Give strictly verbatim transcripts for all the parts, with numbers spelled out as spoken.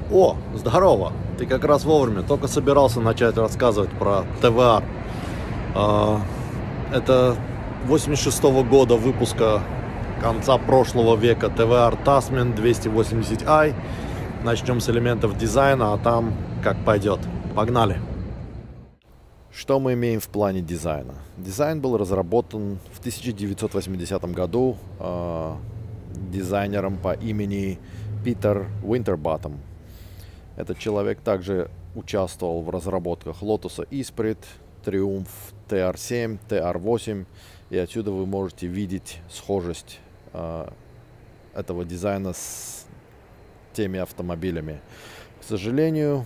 О, здорово! Ты как раз вовремя. Только собирался начать рассказывать про тэ вэ ар. А, это восемьдесят шестого года выпуска, конца прошлого века, тэ вэ ар Tasman двести восемьдесят ай. Начнем с элементов дизайна, а там как пойдет. Погнали! Что мы имеем в плане дизайна? Дизайн был разработан в тысяча девятьсот восьмидесятом году э, дизайнером по имени Питер Уинтербаттом. Этот человек также участвовал в разработках Lotus Esprit, Triumph тэ ар семь, тэ ар восемь, и отсюда вы можете видеть схожесть э, этого дизайна с теми автомобилями. К сожалению,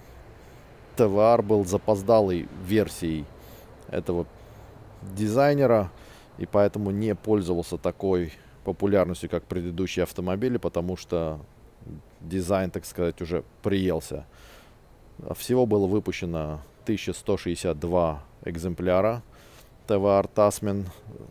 тэ вэ ар был запоздалой версией этого дизайнера и поэтому не пользовался такой популярностью, как предыдущие автомобили, потому что дизайн, так сказать, уже приелся. Всего было выпущено тысяча сто шестьдесят два экземпляра тэ вэ ар Tasman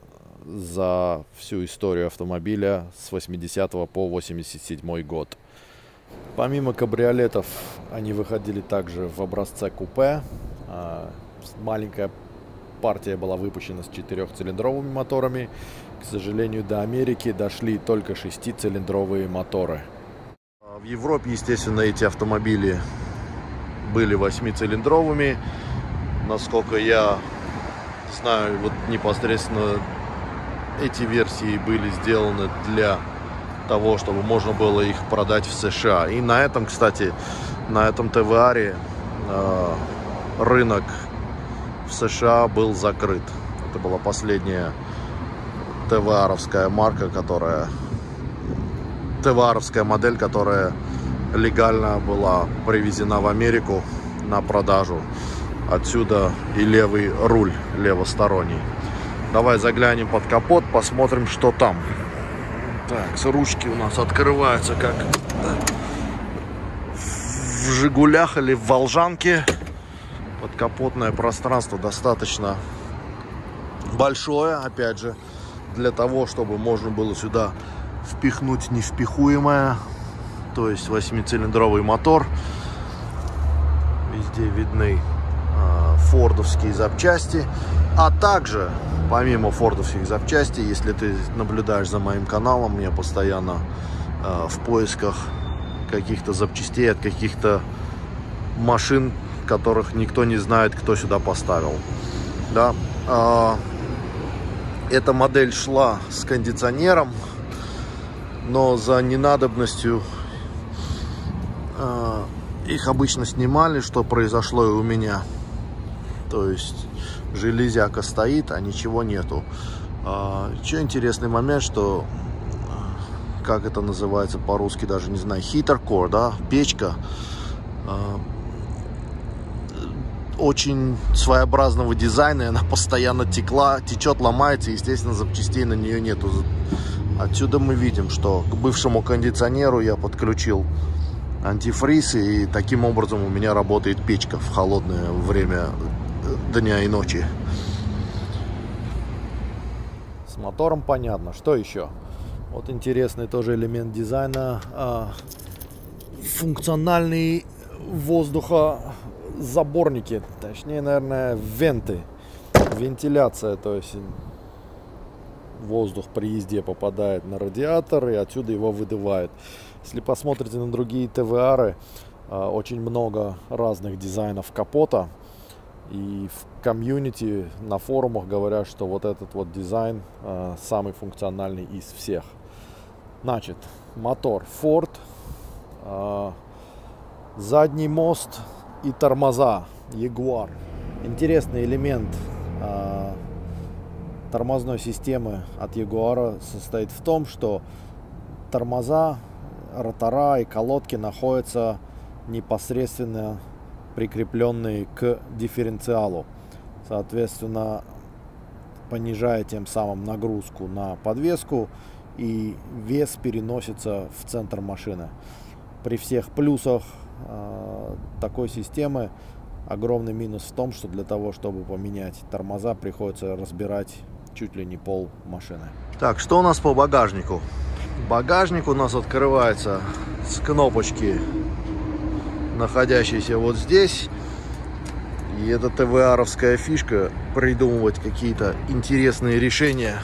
за всю историю автомобиля с восьмидесятого по восемьдесят седьмой год. Помимо кабриолетов, они выходили также в образце купе. Маленькая партия была выпущена с четырехцилиндровыми моторами. К сожалению, до Америки дошли только шестицилиндровые моторы. В Европе, естественно, эти автомобили были восьмицилиндровыми. Насколько я знаю, вот непосредственно эти версии были сделаны для того, чтобы можно было их продать в США. И на этом, кстати, на этом тэ вэ ар э, рынок в США был закрыт. Это была последняя тэ вэ аровская марка, которая тэ вэ аровская модель, которая легально была привезена в Америку на продажу. Отсюда и левый руль левосторонний. Давай заглянем под капот, посмотрим, что там. Так, ручки у нас открываются как в Жигулях или в Волжанке. Подкапотное пространство достаточно большое, опять же, для того, чтобы можно было сюда впихнуть невпихуемое, то есть восьмицилиндровый мотор. Везде видны э, фордовские запчасти, а также помимо фордовских запчастей, если ты наблюдаешь за моим каналом, я постоянно э, в поисках каких-то запчастей от каких-то машин, которых никто не знает, кто сюда поставил. Да? Э, эта модель шла с кондиционером, но за ненадобностью э, их обычно снимали, что произошло и у меня. То есть железяка стоит, а ничего нету. А, еще интересный момент, что, как это называется по-русски, даже не знаю, heater-core, да, печка, а, очень своеобразного дизайна, и она постоянно текла, течет, ломается, и, естественно, запчастей на нее нету. Отсюда мы видим, что к бывшему кондиционеру я подключил антифриз, и таким образом у меня работает печка в холодное время дня и ночи. С мотором понятно. Что еще? Вот интересный тоже элемент дизайна. Функциональные воздухозаборники, точнее, наверное, венты. Вентиляция, то есть воздух при езде попадает на радиатор и отсюда его выдувает. Если посмотрите на другие тэ вэ ары, очень много разных дизайнов капота. И в комьюнити, на форумах говорят, что вот этот вот дизайн э, самый функциональный из всех. Значит, мотор Ford, э, задний мост и тормоза Jaguar. Интересный элемент э, тормозной системы от Jaguar состоит в том, что тормоза, ротора и колодки находятся непосредственно прикрепленные к дифференциалу, соответственно, понижая тем самым нагрузку на подвеску, и вес переносится в центр машины. При всех плюсах э, такой системы огромный минус в том, что для того, чтобы поменять тормоза, приходится разбирать чуть ли не пол машины. Так, что у нас по багажнику? Багажник у нас открывается с кнопочки находящийся вот здесь. И это ТВАровская фишка — придумывать какие-то интересные решения.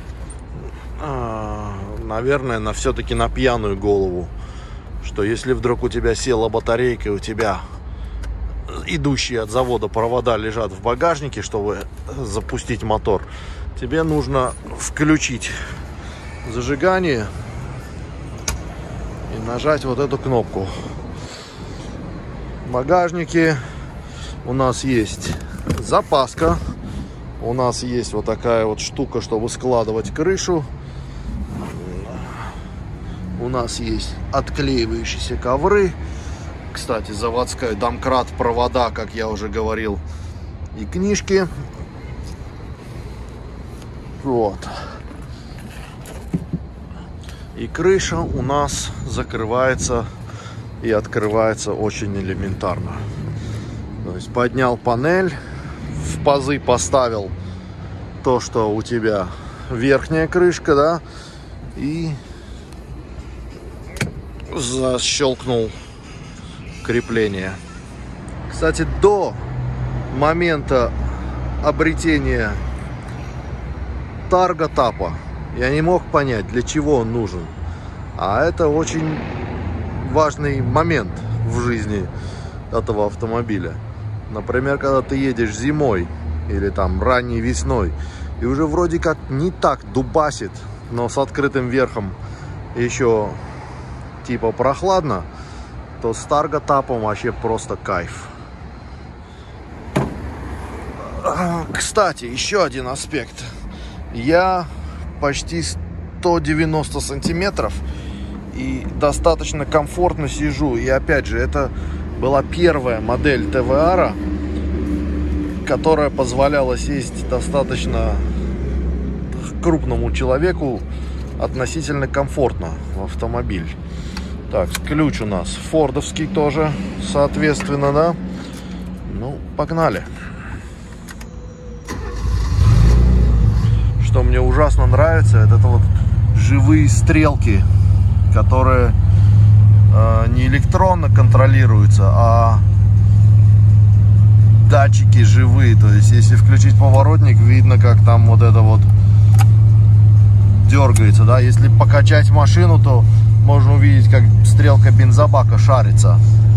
Наверное, на все-таки на пьяную голову. Что если вдруг у тебя села батарейка, и у тебя идущие от завода провода лежат в багажнике, чтобы запустить мотор, тебе нужно включить зажигание и нажать вот эту кнопку. В багажнике у нас есть запаска, у нас есть вот такая вот штука, чтобы складывать крышу. У нас есть отклеивающиеся ковры. Кстати, заводская домкрат, провода, как я уже говорил, и книжки. Вот. И крыша у нас закрывается и открывается очень элементарно. То есть поднял панель, в пазы поставил то, что у тебя верхняя крышка, да, и защелкнул крепление. Кстати, до момента обретения тарготапа я не мог понять, для чего он нужен. А это очень важный момент в жизни этого автомобиля. Например, когда ты едешь зимой или там ранней весной, и уже вроде как не так дубасит, но с открытым верхом еще типа прохладно, то с тарготапом вообще просто кайф. Кстати, еще один аспект. Я почти сто девяносто сантиметров и достаточно комфортно сижу. И опять же, это была первая модель ТВАра, которая позволяла сесть достаточно крупному человеку относительно комфортно в автомобиль. Так, ключ у нас фордовский тоже, соответственно, да. Ну, погнали. Что мне ужасно нравится, это, это вот живые стрелки, которые э, не электронно контролируются, а датчики живые. То есть, если включить поворотник, видно, как там вот это вот дергается, да. Если покачать машину, то можно увидеть, как стрелка бензобака шарится.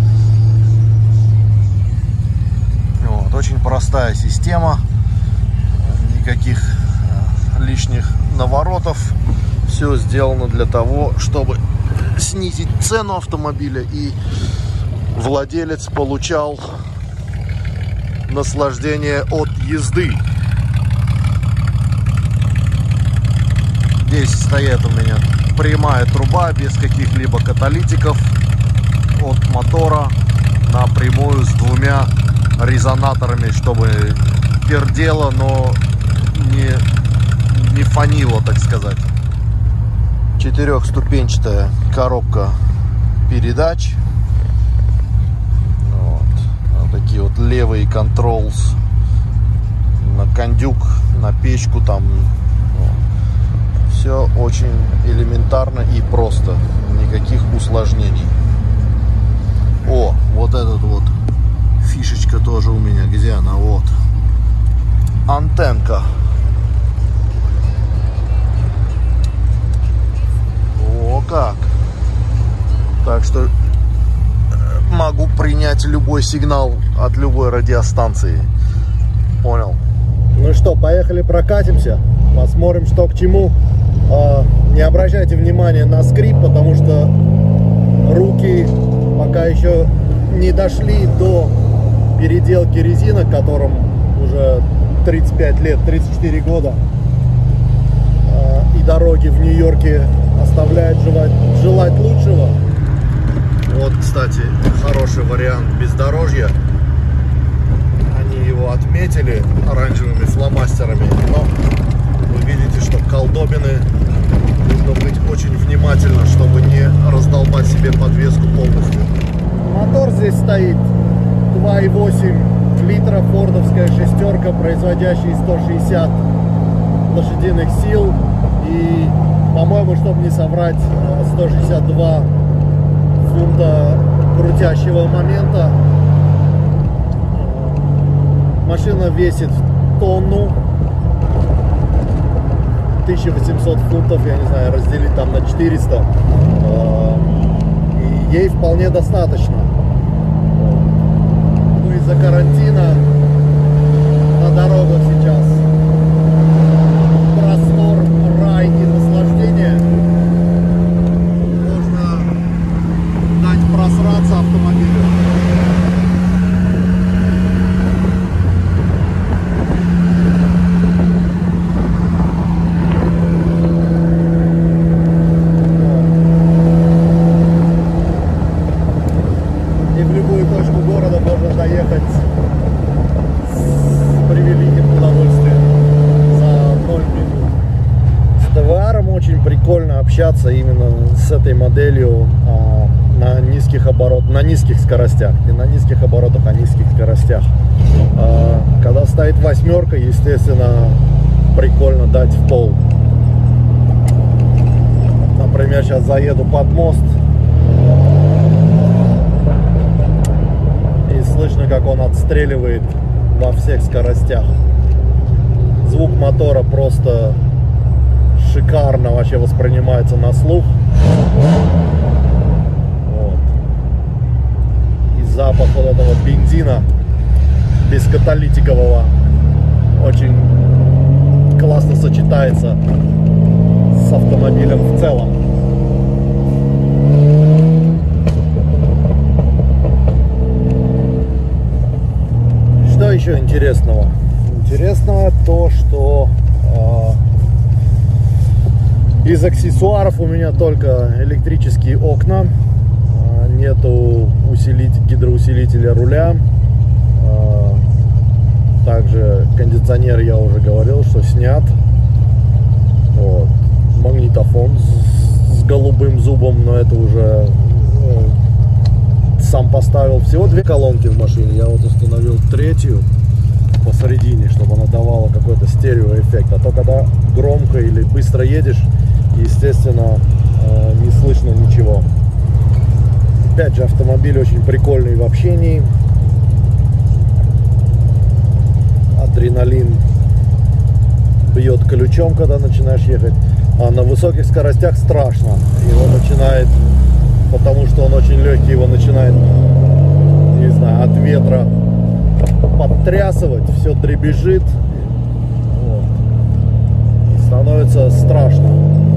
Вот, очень простая система, никаких лишних наворотов. Все сделано для того, чтобы снизить цену автомобиля, и владелец получал наслаждение от езды. Здесь стоит у меня прямая труба без каких-либо каталитиков от мотора напрямую с двумя резонаторами, чтобы пердело, но не, не фанило, так сказать. Четырехступенчатая коробка передач. Вот. Вот такие вот левые контролс на кондюк, на печку там. Все очень элементарно и просто. Никаких усложнений. О, вот этот вот фишечка тоже у меня. Где она? Вот. Антенка. О, как. Так что могу принять любой сигнал от любой радиостанции. Понял? Ну что, поехали прокатимся. Посмотрим, что к чему. Не обращайте внимания на скрип, потому что руки пока еще не дошли до переделки резинок, которым уже тридцать пять лет, тридцать четыре года. И дороги в Нью-Йорке оставляют желать, желать лучшего. Вот, кстати, хороший вариант бездорожья. Они его отметили оранжевыми фломастерами, но вы видите, что колдобины нужно быть очень внимательно, чтобы не раздолбать себе подвеску полностью. Мотор здесь стоит два и восемь литра, фордовская шестерка, производящая сто шестьдесят лошадиных сил. И, по-моему, чтобы не соврать, сто шестьдесят два фунта крутящего момента. Машина весит тонну, тысяча восемьсот фунтов, я не знаю, разделить там на четыреста, и ей вполне достаточно. Ну, из-за карантина на дорогах сейчас простор, рай и наслаждение. Можно дать просраться автомобилю. Доехать с превеликим удовольствием за ноль минут. С тэ вэ ар очень прикольно общаться именно с этой моделью а, на низких оборотах, на низких скоростях, не на низких оборотах, а низких скоростях. А, когда стоит восьмерка, естественно, прикольно дать в пол. Например, сейчас заеду под мост. Слышно, как он отстреливает во всех скоростях. Звук мотора просто шикарно вообще воспринимается на слух. Вот. И запах вот этого бензина бескаталитикового очень классно сочетается с автомобилем в целом. Что еще интересного? Интересного то, что э, из аксессуаров у меня только электрические окна, э, нету усилитель, гидроусилителя руля, э, также кондиционер, я уже говорил, что снят. Вот. Магнитофон с, с голубым зубом, но это уже э, сам поставил. Всего две колонки в машине. Я вот установил третью посередине, чтобы она давала какой-то стереоэффект. А то когда громко или быстро едешь, естественно, не слышно ничего. Опять же, автомобиль очень прикольный в общении. Адреналин бьет ключом, когда начинаешь ехать. А на высоких скоростях страшно. Его начинает, потому что он очень легкий, его начинает, не знаю, от ветра подтрясывать, все дребезжит. Вот. И становится страшно.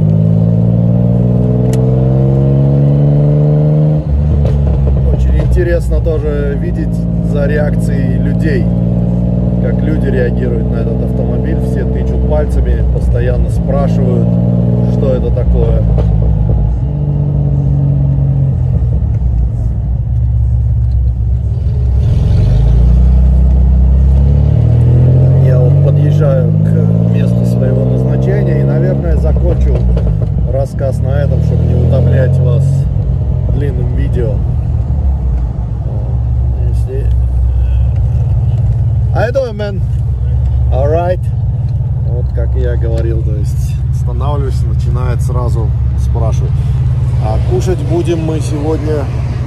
Очень интересно тоже видеть за реакцией людей, как люди реагируют на этот автомобиль. Все тычут пальцами, постоянно спрашивают, что это такое. Подъезжаю к месту своего назначения и, наверное, закончу рассказ на этом, чтобы не утомлять вас длинным видео. Если... How you doing, man? All right. Вот как я говорил, то есть останавливаюсь, начинает сразу спрашивать. А кушать будем мы сегодня...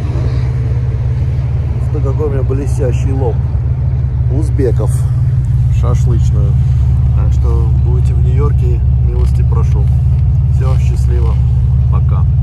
Что какой у меня блестящий лоб. Узбеков. Шашлычную. Так что будете в Нью-Йорке, милости прошу. Все, счастливо, пока.